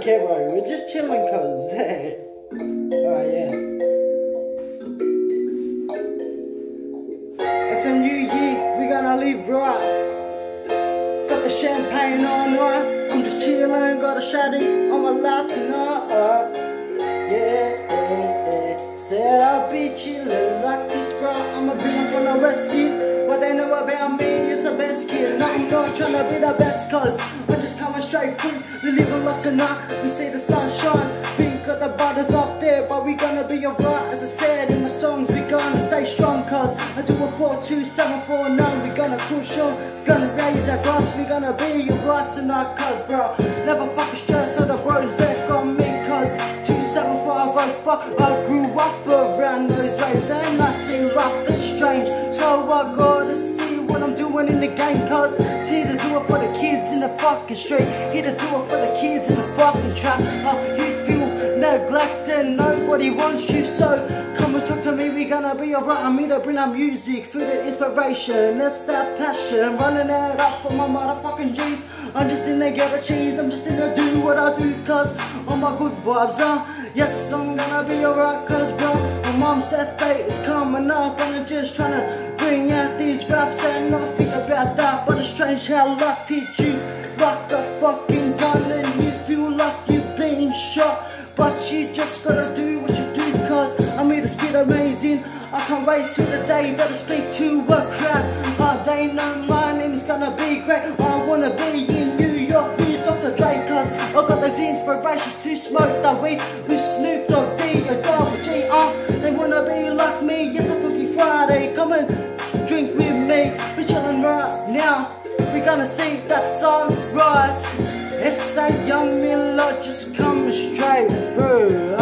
care, bro. We're just chilling, cuz. Alright, yeah. It's a new year, we're gonna live right. Got the champagne on ice, I'm just chilling, got a shawty on my lap tonight. Yeah. Said I'll be chillin' like this, bro. I'm a villain from the West End. What they know about me is the best kid. Now I'm not tryna be the best, cuz I'm just coming straight through. We live a lot tonight, we see the sunshine. Think got the butters up there, but we gonna be alright. As I said in my songs, we gonna stay strong, cuz I do a 4-2-7-4-9. We gonna push on, gonna raise our glass. We gonna be alright tonight, cuz bro. Never fucking stress on the bros that got me, cuz 2-7-5, fuck. I grew up around those ways and I see rough and strange. So I gotta see what I'm doing in the game, cuz it's here to do it for the kids in the fucking street. Here to do it for the kids in the fucking trap. You feel neglected, nobody wants you, so come and talk to me, we gonna be alright. I'm here to bring our music, feel the inspiration, that's that passion, running it up for my motherfucking G's. I'm just in there get a cheese, I'm just in there do what I do, cuz all my good vibes, yes, I'm gonna be alright, cuz bro, my mom's death date is coming up and I'm just trying to bring out these raps and not think about that. But it's strange how life hits you like a fucking gun and you feel like you've been shot, but you just gotta do what you do, cuz I'm here to spit amazing. I can't wait till the day that I speak to a crowd. They know my name is gonna be great. I wanna be in New York with Dr. Dre, cuz I got those inspirations to smoke that weed with Snoop Dogg, D-O-double-G. They wanna be like me, it's a Funky Friday. Come and drink with me, we're chilling right now. We're gonna see that sunrise. It's that young Miller just coming straight through.